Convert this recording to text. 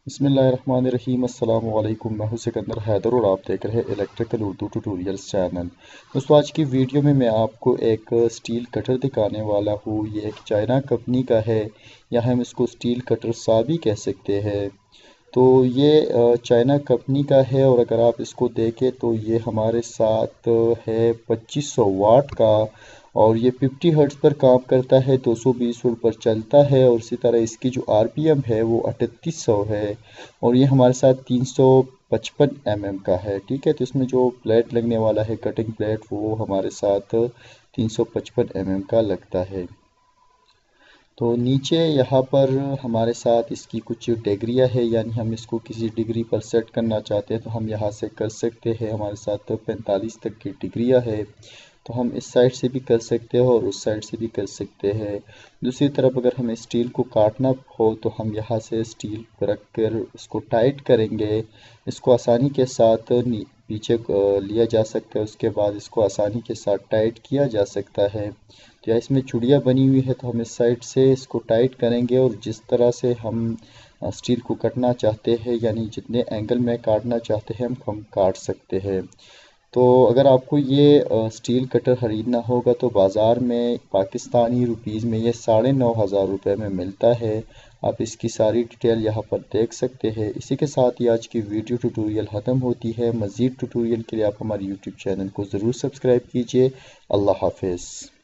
بسم اللہ الرحمن الرحیم۔ السلام علیکم، میں ہوں سکندر حیدر اور آپ دیکھ رہے ہیں الیکٹریکل اردو ٹوٹوریلز چینل۔ دوستو آج کی ویڈیو میں آپ کو ایک سٹیل کٹر دکھانے والا ہوں۔ یہ ایک چائنا کمپنی کا ہے، یا ہم اس کو سٹیل کٹر سا بھی کہہ سکتے ہیں۔ تو یہ چائنا کمپنی کا ہے، اور اگر آپ اس کو دیکھیں تو یہ ہمارے ساتھ ہے 2500 واٹ کا، اور یہ 50 ہرٹز پر کام کرتا ہے، 220 وولٹ پر چلتا ہے، اور اسی طرح اس کی جو RPM ہے وہ 3800 ہے، اور یہ ہمارے ساتھ 355 mm کا ہے۔ ٹھیک ہے، تو اس میں جو پلیٹ لگنے والا ہے، کٹنگ پلیٹ، وہ ہمارے ساتھ 355 mm کا لگتا ہے۔ تو نیچے یہاں پر ہمارے ساتھ اس کی کچھ ڈگریاں ہے، یعنی ہم اس کو کسی ڈگری پر سیٹ کرنا چاہتے ہیں تو ہم یہاں سے کر سکتے ہیں۔ ہمارے ساتھ 45 تک کی ڈگریاں ہے، تو ہم اس سائڈ سے بھی کر سکتے ہیں اور اس سائڈ سے بھی کر سکتے ہیں۔ دوسری طرف اگر ہمیں اسٹیل کو کاٹنا ہو تو ہم یہاں سے اسٹیل رکھ کر اس کو ٹائٹ کریں گے۔ اس کو آسانی کے ساتھ پیچھے لیا جا سکتا ہے، اس کے بعد اس کو آسانی کے ساتھ ٹائٹ کیا جا سکتا ہے۔ یا اس میں چوڑیاں بنی ہوئی ہے تو ہم اس سائڈ سے اس کو ٹائٹ کریں گے، اور جس طرح سے ہم اسٹیل کو کٹنا چاہتے ہیں، یعنی جتنے اینگل میں کاٹنا چاہتے ہیں ہم کاٹ سکتے ہیں۔ تو اگر آپ کو یہ اسٹیل کٹر خریدنا ہوگا تو بازار میں پاکستانی روپیز میں یہ 9500 روپے میں ملتا ہے۔ آپ اس کی ساری ڈیٹیل یہاں پر دیکھ سکتے ہیں۔ اسی کے ساتھ ہی آج کی ویڈیو ٹیوٹوریل ختم ہوتی ہے۔ مزید ٹیوٹوریل کے لیے آپ ہمارے یوٹیوب چینل کو ضرور سبسکرائب کیجیے۔ اللہ حافظ۔